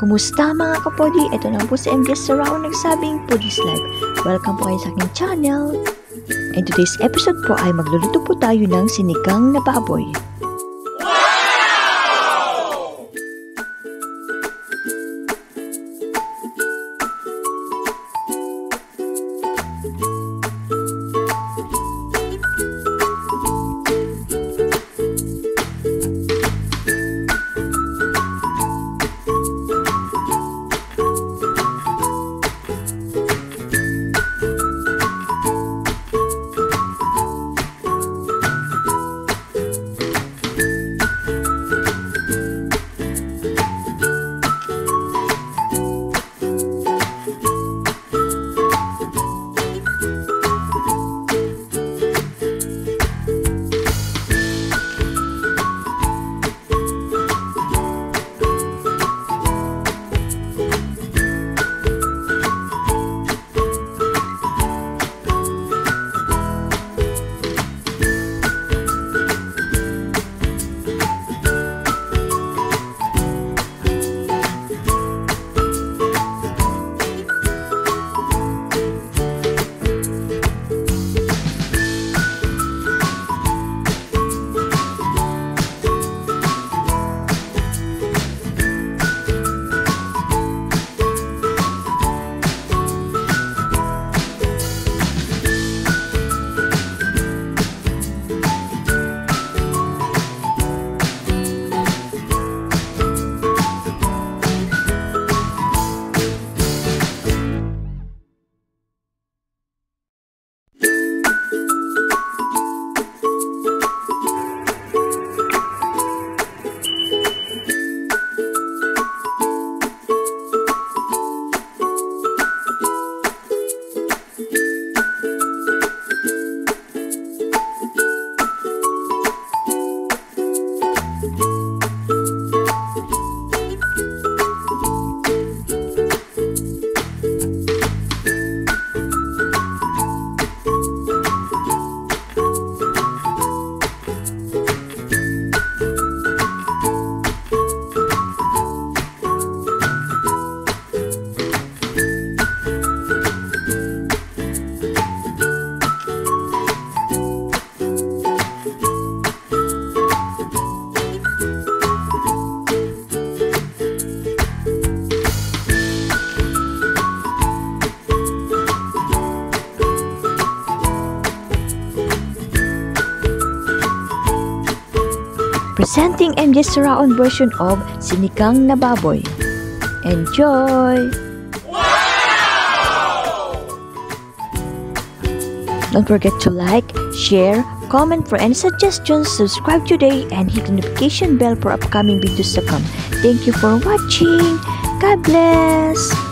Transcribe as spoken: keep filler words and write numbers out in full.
Kumusta mga kapodi? Ito na po si M J Taraon nagsabing Podi's Live. Welcome po kayo sa aking channel. In today's episode po ay magluluto po tayo ng sinigang na baboy. Presenting M J Taraon version of sinigang na baboy. Enjoy! Wow! Don't forget to like, share, comment for any suggestions, subscribe today, and hit the notification bell for upcoming videos to come. Thank you for watching. God bless!